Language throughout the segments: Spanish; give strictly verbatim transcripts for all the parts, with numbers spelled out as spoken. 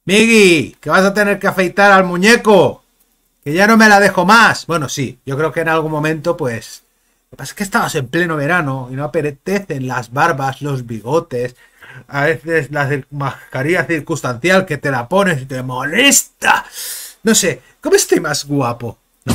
Miggy, que vas a tener que afeitar al muñeco, que ya no me la dejo más. Bueno, sí, yo creo que en algún momento, pues... Lo que pasa es que estabas en pleno verano y no apetecen las barbas, los bigotes, a veces la mascarilla circunstancial que te la pones y te molesta. No sé, ¿cómo estoy más guapo? No.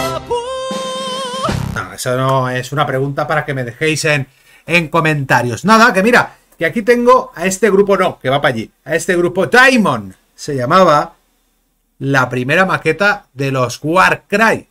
No, eso no es una pregunta para que me dejéis en, en comentarios. Nada, que mira, que aquí tengo a este grupo, no, que va para allí, a este grupo Diamond, se llamaba la primera maqueta de los Warcry,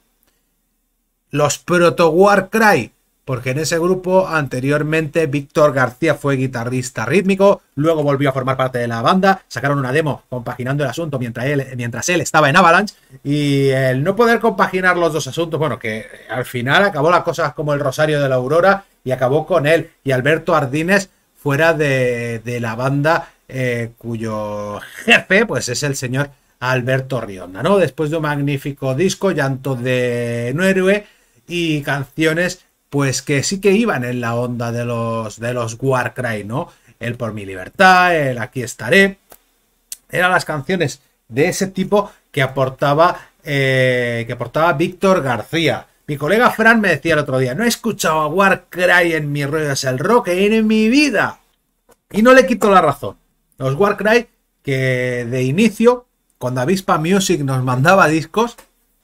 los proto Warcry, porque en ese grupo anteriormente Víctor García fue guitarrista rítmico, luego volvió a formar parte de la banda, sacaron una demo compaginando el asunto mientras él, mientras él estaba en Avalanche, y el no poder compaginar los dos asuntos, bueno, que al final acabó la cosa como el Rosario de la Aurora y acabó con él y Alberto Ardines fuera de, de la banda, eh, cuyo jefe pues es el señor Alberto Rionda, ¿no? Después de un magnífico disco, Llanto de un héroe, y canciones pues que sí que iban en la onda de los de los Warcry, ¿no? El Por mi libertad, el Aquí estaré, eran las canciones de ese tipo que aportaba eh, que aportaba Víctor García. Mi colega Fran me decía el otro día: no he escuchado a Warcry en mi rollo es el rock en mi vida, y no le quito la razón. Los Warcry, que de inicio, cuando Avispa Music nos mandaba discos,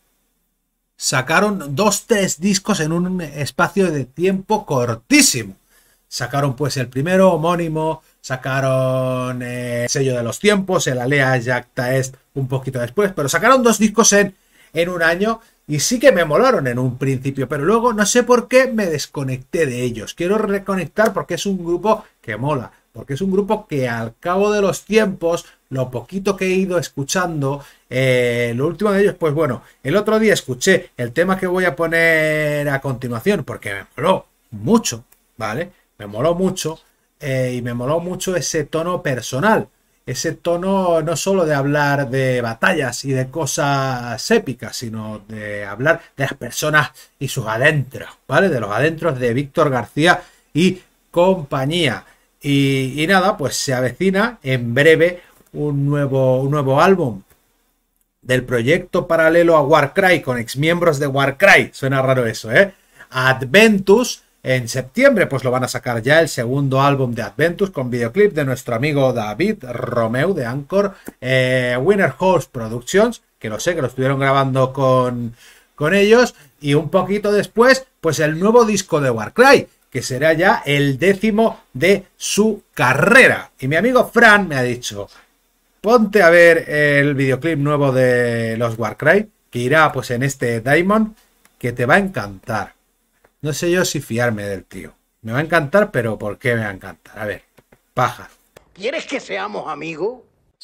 sacaron dos, tres discos en un espacio de tiempo cortísimo. Sacaron pues el primero homónimo, sacaron eh, el sello de los tiempos, el Alea Jacta Est un poquito después, pero sacaron dos discos en, en un año y sí que me molaron en un principio, pero luego no sé por qué me desconecté de ellos. Quiero reconectar porque es un grupo que mola, porque es un grupo que al cabo de los tiempos, lo poquito que he ido escuchando, eh, lo último de ellos, pues bueno, el otro día escuché el tema que voy a poner a continuación porque me moló mucho, ¿vale? Me moló mucho eh, y me moló mucho ese tono personal, ese tono no solo de hablar de batallas y de cosas épicas, sino de hablar de las personas y sus adentros, ¿vale? De los adentros de Víctor García y compañía. Y, y nada, pues se avecina en breve un nuevo, un nuevo álbum del proyecto paralelo a Warcry con exmiembros de Warcry. Suena raro eso, ¿eh? Adventus. En septiembre pues lo van a sacar ya el segundo álbum de Adventus con videoclip de nuestro amigo David Romeu de Anchor, eh, Winner Horse Productions, que lo sé, que lo estuvieron grabando con, con ellos, y un poquito después pues el nuevo disco de Warcry, que será ya el décimo de su carrera. Y mi amigo Fran me ha dicho: ponte a ver el videoclip nuevo de los Warcry, que irá pues en este Diamond, que te va a encantar. No sé yo si fiarme del tío. Me va a encantar, pero ¿por qué me va a encantar? A ver, paja. ¿Quieres que seamos amigos?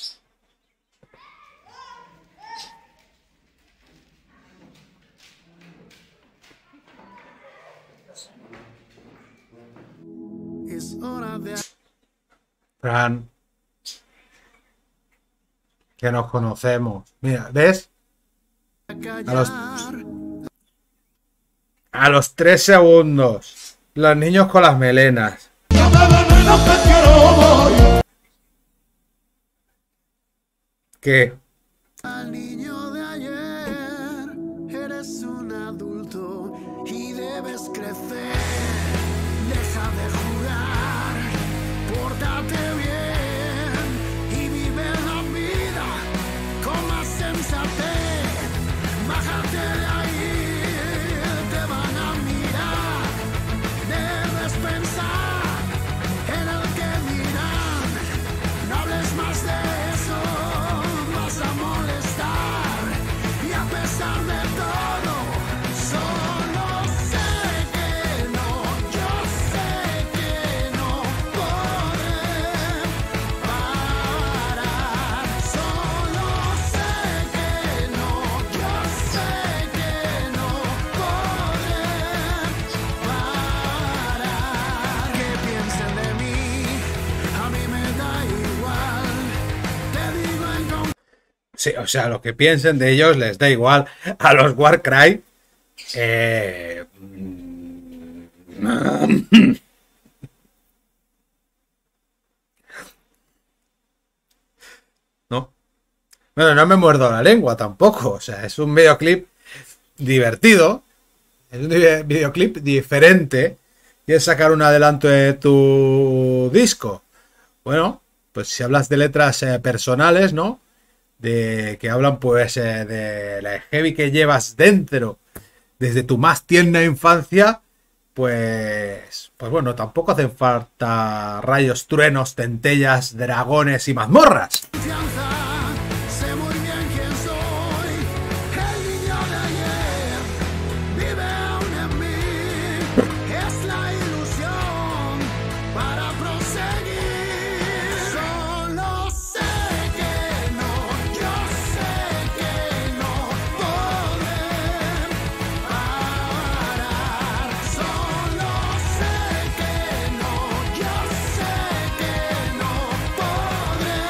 Es hora de... Fran, que nos conocemos. Mira, ¿ves? A los, a los tres segundos. Los niños con las melenas. ¿Qué? Al niño de ayer, eres un adulto y debes crecer. Deja de jugar, pórtate bien y vive la vida con más sensatez. Bájate de ahí, te van a mirar. Debes pensar en el que dirán. No hables más de eso, vas a molestar. Y a pesar de todo, solo sé que no, yo sé que no podré parar. Solo sé que no, yo sé que no podré parar. Que piensen de mí, a mí me da igual. Te digo en con... Sí, o sea, lo que piensen de ellos les da igual. A los Warcry. Eh... ¿No? Bueno, no me muerdo la lengua tampoco. O sea, es un videoclip divertido. Es un videoclip diferente. ¿Quieres sacar un adelanto de tu disco? Bueno, pues si hablas de letras eh, personales, ¿no? De que hablan pues eh, de la heavy que llevas dentro desde tu más tierna infancia, pues pues bueno, tampoco hacen falta rayos, truenos, centellas, dragones y mazmorras. Confianza, sé muy bien quién soy. El niño de ayer vive aún en mí. Es la ilusión para proseguir. Solo sé que no, yo sé que no podré parar. Solo sé que no, yo sé que no podré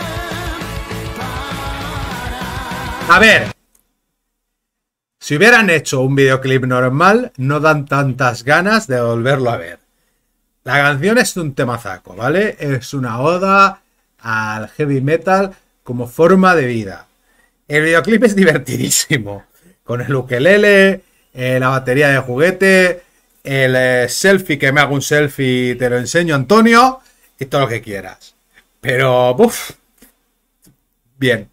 parar. A ver, si hubieran hecho un videoclip normal, no dan tantas ganas de volverlo a ver. La canción es un temazaco, ¿vale? Es una oda al heavy metal como forma de vida. El videoclip es divertidísimo. Con el ukelele, eh, la batería de juguete, el eh, selfie, que me hago un selfie y te lo enseño, Antonio, y todo lo que quieras. Pero, uff, bien.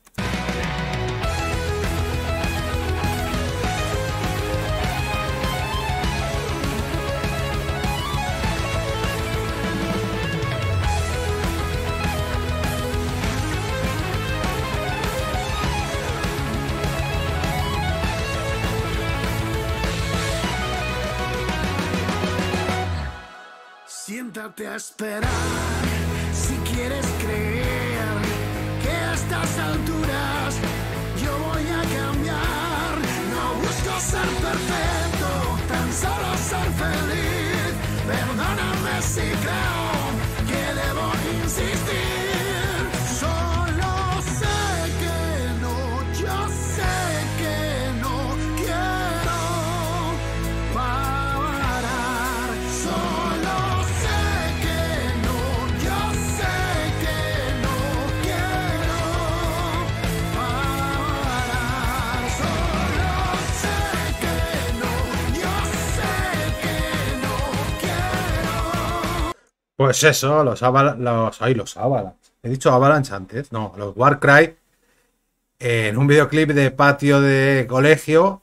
Siéntate a esperar si quieres creer que a estas alturas yo voy a cambiar. No busco ser perfecto, tan solo ser feliz. Perdóname si creo que debo insistir. Solo sé que no, yo sé que no quiero parar. Solo sé que no, yo sé que no quiero parar. Solo sé que no, yo sé que no quiero. Pues eso, los Avalanche, los, ay, los Avalanche. He dicho Avalanche antes, no, los Warcry, eh, en un videoclip de patio de colegio,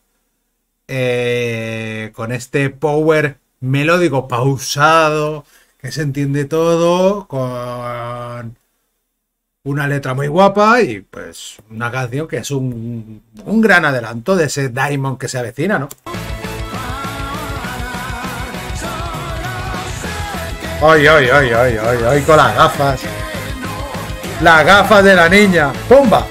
eh, con este power melódico pausado, que se entiende todo, con una letra muy guapa y pues una canción que es un, un gran adelanto de ese Diamond que se avecina, ¿no? Ay, ay, ay, ay, ay, ay, con las gafas. Las gafas de la niña. ¡Pumba!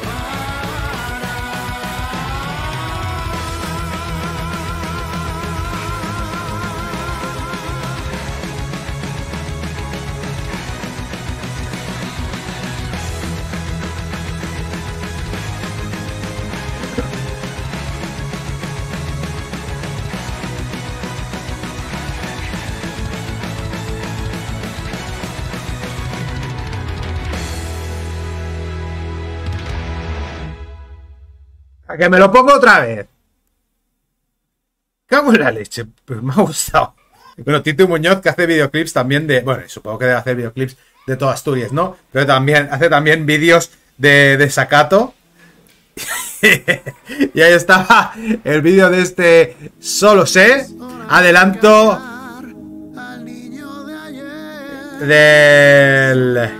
A que me lo pongo otra vez. Cago en la leche. Pues me ha gustado. Bueno, Tito Muñoz, que hace videoclips también de... Bueno, supongo que debe hacer videoclips de toda Asturias, ¿no? Pero también hace también vídeos de desacato. Y ahí estaba el vídeo de este Solo Sé. Adelanto del...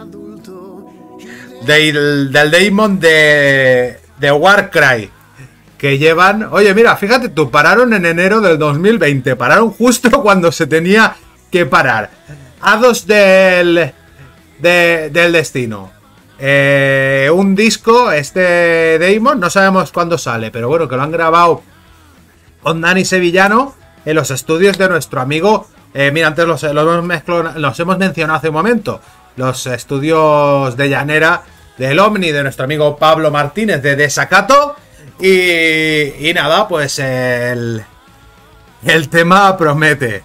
Del, del Daemon de, de Warcry. Que llevan... Oye, mira, fíjate tú, pararon en enero del dos mil veinte. Pararon justo cuando se tenía que parar. Hados del... De, del destino. Eh, un disco, este Daemon, no sabemos cuándo sale, pero bueno, que lo han grabado con Dani Sevillano en los estudios de nuestro amigo... Eh, mira, antes los, los, mezclo, los hemos mencionado hace un momento. Los estudios de Llanera del Omni, de nuestro amigo Pablo Martínez de Desacato. Y, y nada, pues el, el tema promete.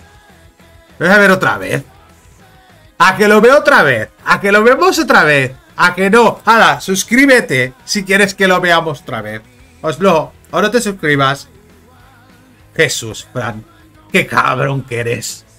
Voy a ver otra vez. A que lo veo otra vez. A que lo vemos otra vez. ¿A que no? ¡Hala! Suscríbete si quieres que lo veamos otra vez. Oslo, o no te suscribas. Jesús, Fran, qué cabrón que eres.